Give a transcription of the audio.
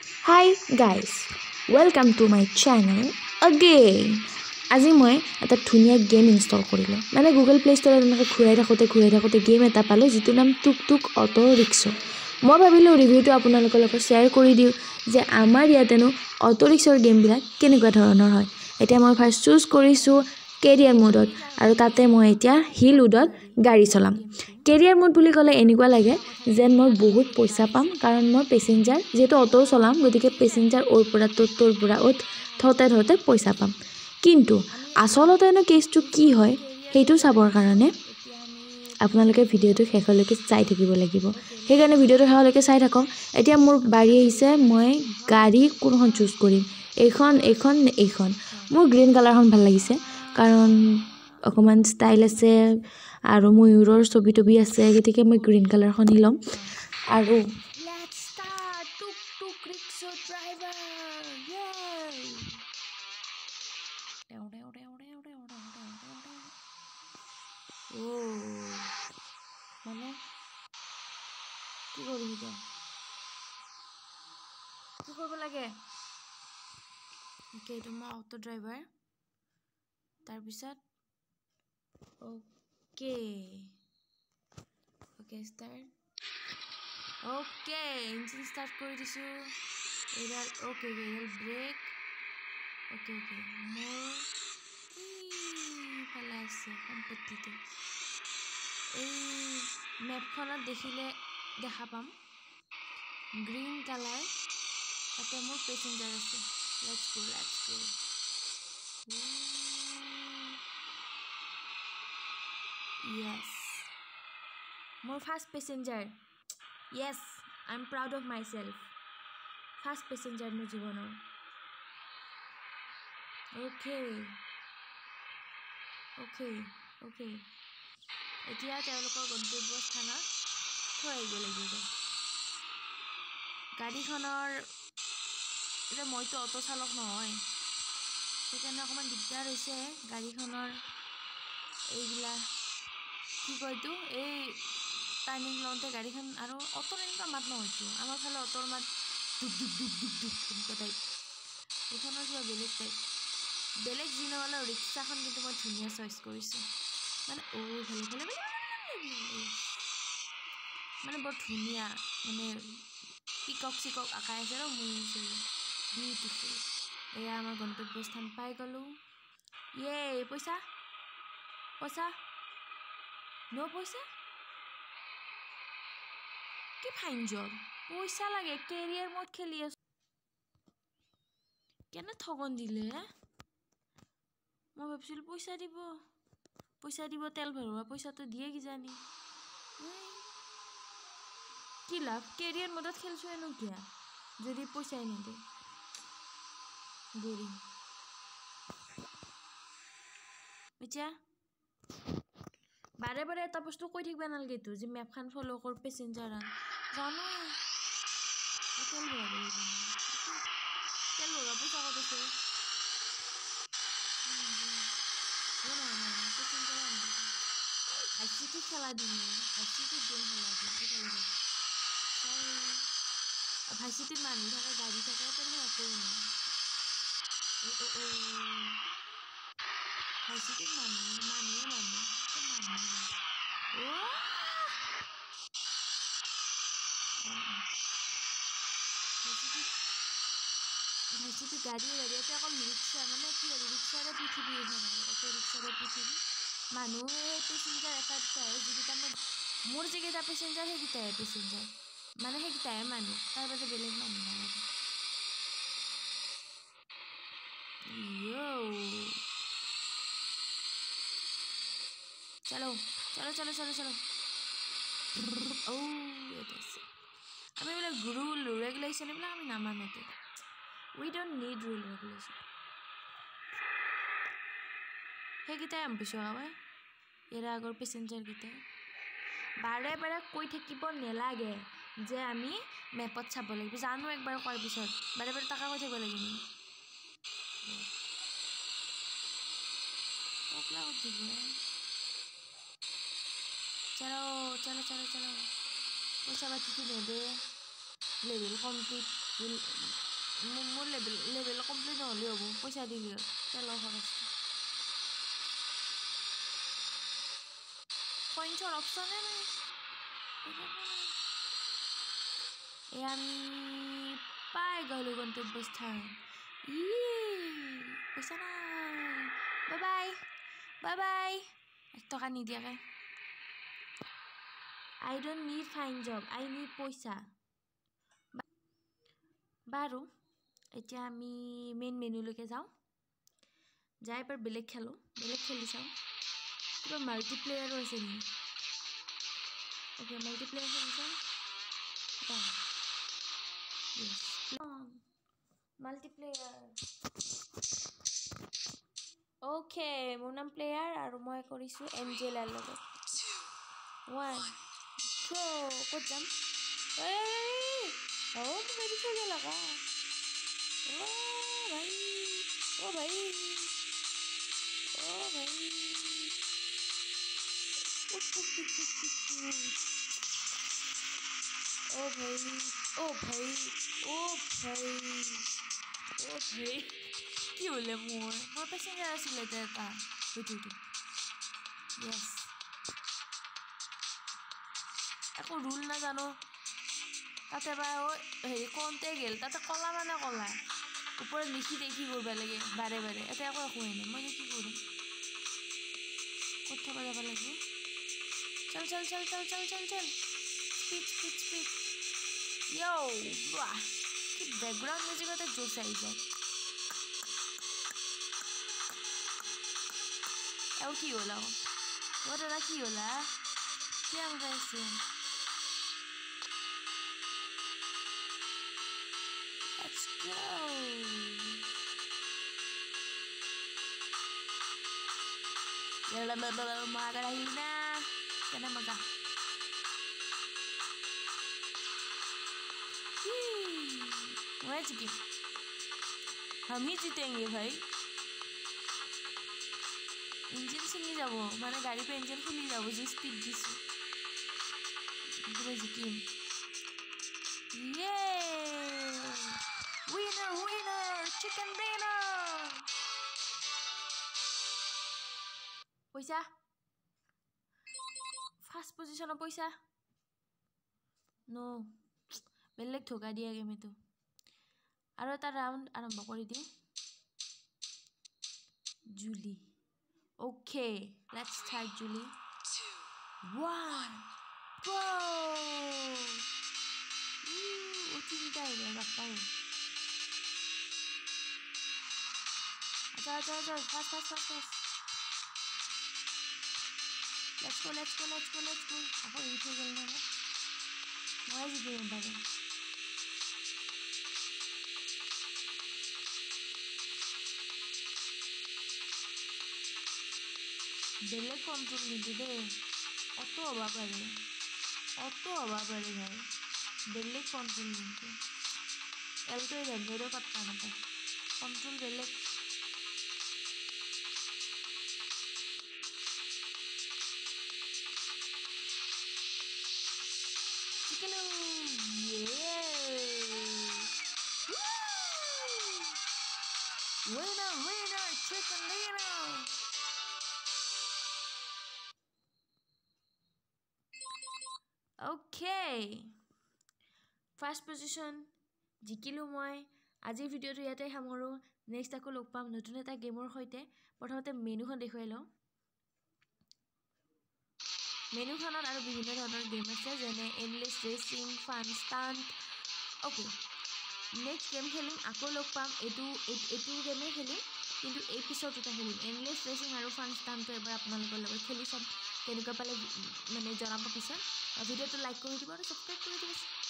Hi guys, welcome to my channel again. আজি মই এটা ধুনীয়া গেম ইনষ্টল কৰিলোঁ মানে গুগল প্লে ষ্টৰত এনেকৈ ঘূৰাই থাকোঁতে গেম এটা পালোঁ যিটো নাম টুক টুক অটো ৰিক্সা মই ভাবিলোঁ ৰিভিউটো আপোনালোকৰ লগত শ্বেয়াৰ কৰি দিওঁ যে আমাৰ ইয়াতেনো অটো ৰিক্সাৰ গেমবিলাক কেনেকুৱা ধৰণৰ হয় এতিয়া মই ফাৰ্ষ্ট চুজ কৰিছোঁ কেৰিয়াৰ মোডত আৰু তাতে মই এতিয়া হিল উডত গাড়ী চলাম কেৰিয়াৰ মোড বুলি ক'লে এনেকুৱা লাগে যেন মই বহুত পইচা পাম কাৰণ মই পেছেঞ্জাৰ যেহেতু অটো চলাম গতিকে পেছেঞ্জাৰ ওৰ পৰা তোৰ পৰা থওঁতে পইচা পাম কিন্তু আচলতে এনে কেছটো কি হয় সেইটো চাবৰ কাৰণে আপোনালোকে ভিডিঅ'টো শেষলৈকে চাই থাকিব লাগিব সেইকাৰণে ভিডিঅ'টো শেষলৈকে চাই থাকক এতিয়া মোৰ বাৰী আহিছে মই গাড়ী কোনখন চুজ কৰিম এইখন মোৰ গ্ৰীণ কালাৰখন ভাল লাগিছে কাৰণ অকণমান ষ্টাইল আছে আৰু ময়ূৰৰ ছবি আছে গতিকে মই গ্ৰীণ কালাৰখনই ল'ম আৰু লেটছ ষ্টাৰ্ট টুক টুক ৰিক্সা ড্ৰাইভাৰ মানে কি কৰিম এতিয়া কি কৰিব লাগে এইটো মই অটো ড্ৰাইভাৰ তাৰপিছত okay start okay engine start কৰি দিছোঁ এইডাল অ'কে এইডাল ব্ৰেক অ'কে মোৰ এইফালে আছে সম্পত্তিটো এই মেপখনত দেখিলে দেখা পাম গ্ৰীণ কালাৰ তাতে মোৰ পেছেঞ্জাৰ আছে লেটছ গো য়েছ মোৰ first passenger yes I am proud of myself first passenger মোৰ জীৱনৰ অ'কে এতিয়া তেওঁলোকৰ গন্তব্যস্থানত থৈ আহিব লাগিব গাড়ীখনৰ এতিয়া মইতো অটো চালক নহয় সেইকাৰণে অকণমান দিগদাৰ হৈছে গাড়ীখনৰ এইবিলাক কি কয়তো এই টাৰ্ণিং লওঁতে গাড়ীখন আৰু অটোৰ এনেকুৱা মাত নহয়তো আমাৰ ফালে অটোৰ মাত দুক এনেকুৱা টাইপ এইখনৰ কিবা বেলেগ যি নহ'লেও ৰিক্সাখন কিন্তু মই ধুনীয়া চইচ কৰিছোঁ মানে ভালে মানে বৰ ধুনীয়া মানে পিকক আঁকাই আছে ন মোৰ বিউটিফুল এয়া আমাৰ গন্তব্যস্থান পাই গ'লোঁ পইচা ন পইচা কি ফাইন জব পইচা লাগে কেৰিয়াৰ মোড খেলি আছোঁ কেনে ঠগন দিলে মই ভাবিছিলোঁ পইচা দিব তেল ভৰোৱা পইচাটো দিয়ে কিজানি কি লাভ কেৰিয়াৰ মোডত খেলিছোঁ কিয়া যদি পইচাই নিদিয়ে বৰিং এতিয়া বাৰে এটা বস্তু কৈ থাকিব নালাগেতো যে মেপখন ফ'ল' কৰ পেছেঞ্জাৰ জানো তেল ভৰোৱা পইচা ক'ত আছে ভাইচিটো খেলা দিম ভাইচিটোত গেম খেলা দিম ভাইচিটোত মানুহ থাকে গাড়ী থাকে তেনেকৈ একো নাই ভাইচিটোত মানুহে ভাইচিটো গাড়ী এতিয়া অকল ৰিক্সা মানে কি আৰু ৰিক্সাৰে পৃথিৱী এখন আৰু অটো ৰিক্সাৰে পৃথিৱী মানুহে পেছেঞ্জাৰ এটা দুটাহে যিকেইটা মোৰ যিকেইটা পেছেঞ্জাৰ সেইকেইটাহে পেছেঞ্জাৰ মানে সেইকেইটাহে মানুহ তাৰ বাদে বেলেগ মানুহ নালাগে চলো আমি এইবিলাক ৰুল ৰেগুলেশ্যন এইবিলাক আমি নামানোতো we don't need rule regulation সেইকেইটাই আমি পিছুৱা হয় ইয়াৰ আগৰ পেছেঞ্জাৰকেইটাই বাৰে কৈ থাকিব নেলাগে যে আমি মেপত চাব লাগিব জানো একবাৰ কোৱাৰ পিছত বাৰে টাকা কৈ থাকিব লাগিব চলো পইচা পাতিটো নেদে লেভেল কমপ্লিট মোৰ লেভেল কমপ্লিট নহ'লে হ'ব পইচা দিলি তেলৰ খৰচ পইণ্টৰ অপশ্যনে নাই আমি পাই গ'লো গন্তব্যস্থান পইচা নাই বাই বাই 1 টকা নিদিয়াকে I don't need fine job I need পইচা বাৰু এতিয়া আমি মেইন মেনুলৈকে যাওঁ যাই পাৰ বেলেগ খেলি চাওঁ কিবা মাল্টিপ্লেয়াৰো আছে নি ওকে মাল্টিপ্লেয়াৰ খেলি চাওঁ yes মাল্টিপ্লেয়াৰ ওকে মোৰ নাম প্লেয়াৰ আৰু মই কৰিছোঁ এঞ্জেলাৰ লগত 1 2 ক'ত যাম मेरी छोड़ने लगा ओ भाई ओ भाई কি হলে মোৰ পেছেঞ্জাৰ আছিল এটা yes একো ৰুল নাজানো তাতে বা হেৰি কওঁতে গেল তাতে কলা মানে কলা ওপৰত লিখি দেখি কৰিব লাগে বাৰে এটা একো হয় নাই মই কি কৰিম কথা যাব লাগিব চল স্পীড ইয়ো বাহ কি ব্যাকগ্ৰাউণ্ড মিউজিকতে জোচ আহি যায় আৰু কি হ'ল দাদা কি হ'লা কি আংগাইছে Let's go. Maga na. Kana maga. Let's go. हम ही जीतेंगे भाई इंजन सिंगी जाबो माने गाड़ी पे इंजन खुली जाबो जे स्पीड दिसो बुझे जिकिम ये winner chicken dinner পইচা ফার্স্ট পজিশনৰ পইচা নো বেলেগ ঠকা দিয়া গেম এটো আৰু এটা ৰাউন্ড আৰম্ভ কৰি দিও Julie okay let's start Julie 1 go তিনটা এলে বাপ্পা আচ্ছা ফাস্ট let's go আকৌ এই থৈ গেল না মই জিকিম বাৰু বেলেগ কন্ট্রোল নিতে দে অত হবা পারে ভাই বেলেগ কন্ট্রোল নিতে এলটো রেঞ্জেরও পাত্তা না কন্ট্রোল বেলেগ winner chicken dinner okay first position জিকিলো মই আজি ভিডিওটো ইয়াতে সামৰো নেক্সট আকৌ লগ পাম নতুন এটা গেমৰ সৈতে প্ৰথমতে মেনুখন দেখুৱাই লওঁ মেনুখনত আৰু বিভিন্ন ধৰণৰ গেম আছে যেনে endless racing fun stunt okay next game খেলিম আকৌ লগ পাম এটো গেমে খেলিম কিন্তু এই পিছত এটা খেলিম এন্ডলেছ ৰেচিং আৰু ফান ষ্টান্টটো এবাৰ আপোনালোকৰ লগত খেলি চাম কেনেকুৱা পালে মানে জনাব পিছত ভিডিওটো লাইক কৰি দিব আৰু সাবস্ক্ৰাইব কৰি দিব